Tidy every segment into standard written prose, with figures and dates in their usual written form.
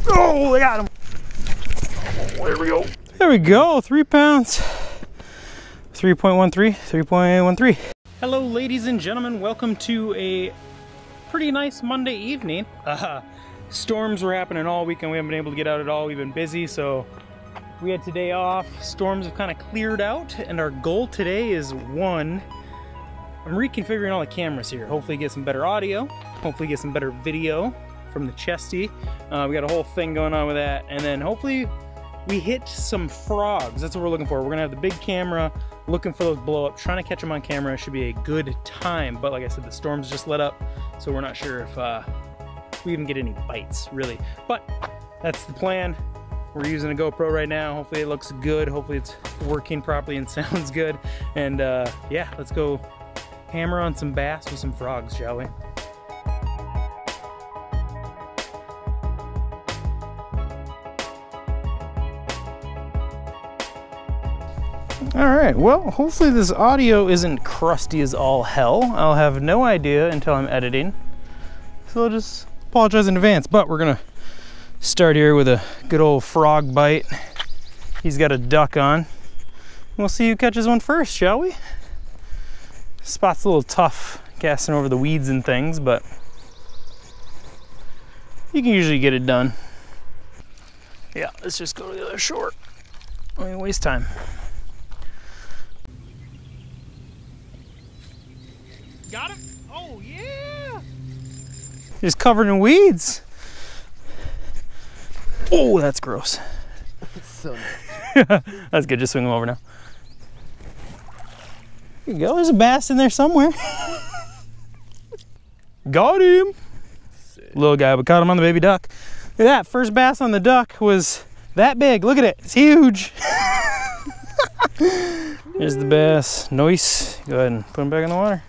Oh, I got him. Oh, there we go. There we go, 3 pounds. 3.13, 3.13. Hello, ladies and gentlemen. Welcome to a pretty nice Monday evening. Storms were happening all weekend. We haven't been able to get out at all. We've been busy, so we had today off. Storms have kind of cleared out, and our goal today is one, I'm reconfiguring all the cameras here. Hopefully get some better audio, hopefully get some better video from the Chesty. We got a whole thing going on with that, and then hopefully we hit some frogs. That's what we're looking for. We're gonna have the big camera looking for those blow up, trying to catch them on camera. Should be a good time, but like I said, the storms just let up, so we're not sure if we even get any bites, really. But that's the plan. We're using a GoPro right now. Hopefully it looks good. Hopefully it's working properly and sounds good. And yeah, let's go hammer on some bass with some frogs, shall we? All right, well, hopefully this audio isn't crusty as all hell. I'll have no idea until I'm editing. So I'll just apologize in advance, but we're gonna start here with a good old frog bite. He's got a duck on. We'll see who catches one first, shall we? Spot's a little tough casting over the weeds and things, but you can usually get it done. Yeah, let's just go to the other shore. Don't even waste time. Got him? Oh yeah! He's covered in weeds. Oh, that's gross. So nice. That's good, just swing him over now. There you go, there's a bass in there somewhere. Got him. Sick. Little guy, but caught him on the baby duck. Look at that, first bass on the duck was that big. Look at it, it's huge. There's the bass, nice. Go ahead and put him back in the water.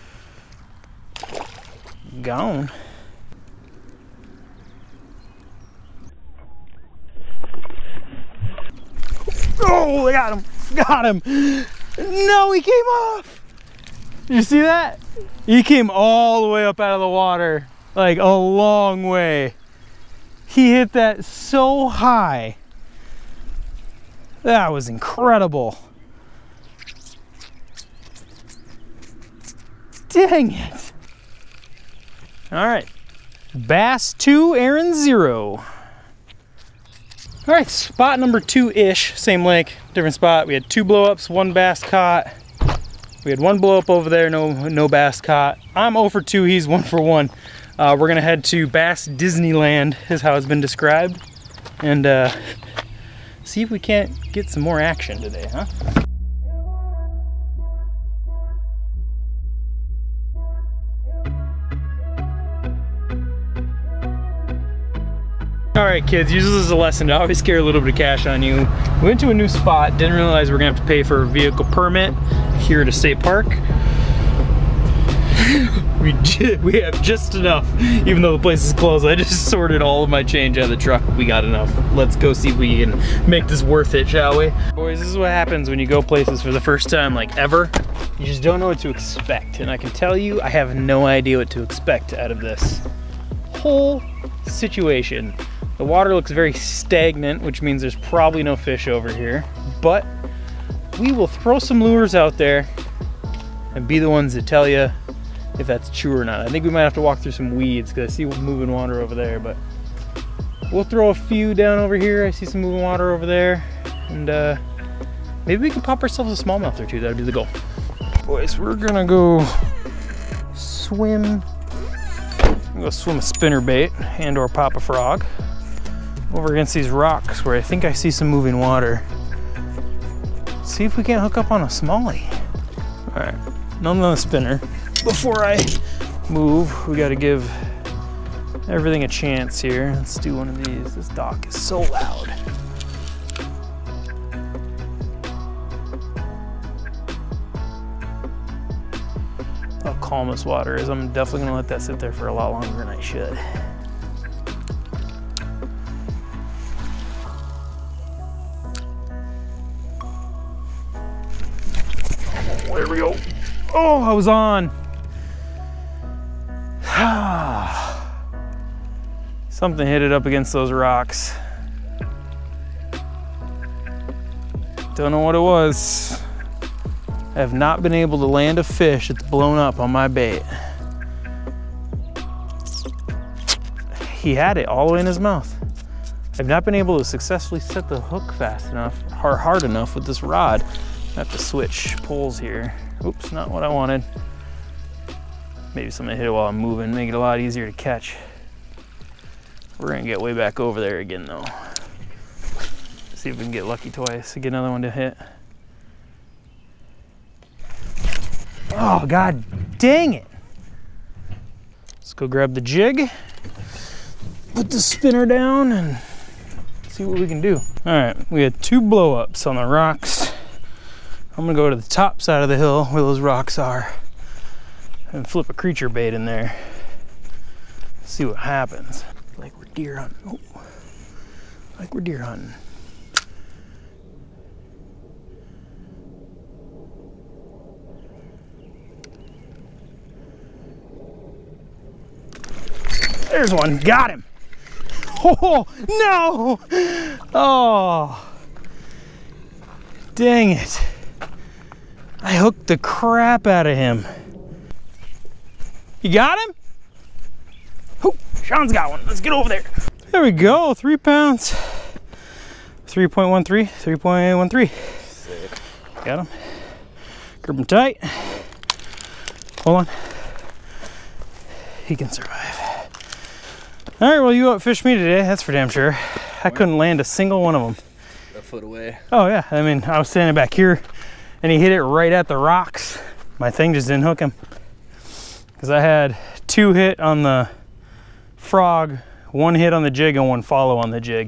Gone. Oh, I got him. Got him. No, he came off. Did you see that? He came all the way up out of the water, like a long way. He hit that so high. That was incredible. Dang it. All right, bass 2, Aaron 0. All right, spot number 2-ish, same lake, different spot. We had 2 blow-ups, 1 bass caught. We had 1 blow-up over there, no bass caught. I'm 0 for 2, he's 1 for 1. We're gonna head to Bass Disneyland, is how it's been described, and see if we can't get some more action today, huh? All right, kids, use this as a lesson to always carry a little bit of cash on you. We went to a new spot, didn't realize we're gonna have to pay for a vehicle permit here at a state park. We have just enough, even though the place is closed. I just sorted all of my change out of the truck. We got enough. Let's go see if we can make this worth it, shall we? Boys, this is what happens when you go places for the first time, like ever. You just don't know what to expect. And I can tell you, I have no idea what to expect out of this whole situation. The water looks very stagnant, which means there's probably no fish over here, but we will throw some lures out there and be the ones that tell you if that's true or not. I think we might have to walk through some weeds because I see moving water over there, but we'll throw a few down over here. I see some moving water over there, and maybe we can pop ourselves a smallmouth or two. That would be the goal. Boys, we're gonna go swim. I'm gonna swim a spinnerbait and or pop a frog over against these rocks where I think I see some moving water. Let's see if we can't hook up on a smallie. All right, none on the spinner. Before I move, we gotta give everything a chance here. Let's do one of these. This dock is so loud. How calm this water is. I'm definitely gonna let that sit there for a lot longer than I should. There we go. Oh, I was on. Something hit it up against those rocks. Don't know what it was. I have not been able to land a fish that's blown up on my bait. He had it all the way in his mouth. I've not been able to successfully set the hook fast enough or hard enough with this rod. I have to switch poles here. Oops, not what I wanted. Maybe something hit it while I'm moving, make it a lot easier to catch. We're gonna get way back over there again though. See if we can get lucky twice to get another one to hit. Oh, God dang it. Let's go grab the jig, put the spinner down and see what we can do. All right, we had 2 blow-ups on the rocks. I'm gonna go to the top side of the hill where those rocks are and flip a creature bait in there. See what happens. Like we're deer hunting. Oh, like we're deer hunting. There's one, got him. Oh, no. Oh, dang it. I hooked the crap out of him. You got him? Oh, Sean's got one. Let's get over there. There we go, 3 pounds. 3.13, 3.13. Got him. Grip him tight. Hold on. He can survive. All right, well, you outfished me today, that's for damn sure. I couldn't land a single one of them. A foot away. Oh yeah, I mean, I was standing back here and he hit it right at the rocks. My thing just didn't hook him. Because I had 2 hit on the frog, 1 hit on the jig and 1 follow on the jig.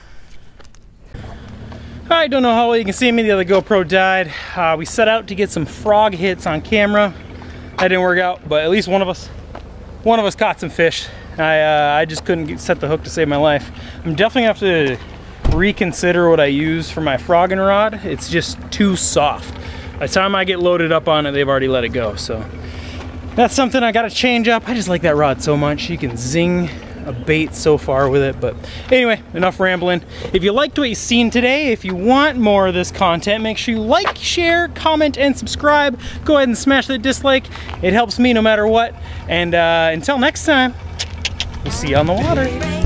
All right, don't know how well you can see me, the other GoPro died. We set out to get some frog hits on camera. That didn't work out, but at least one of us caught some fish. I just couldn't set the hook to save my life. I'm definitely gonna have to reconsider what I use for my frogging rod. It's just too soft. By the time I get loaded up on it, they've already let it go. So that's something I gotta change up. I just like that rod so much. You can zing a bait so far with it. But anyway, enough rambling. If you liked what you've seen today, if you want more of this content, make sure you like, share, comment, and subscribe. Go ahead and smash that dislike. It helps me no matter what. And until next time, we'll see you on the water.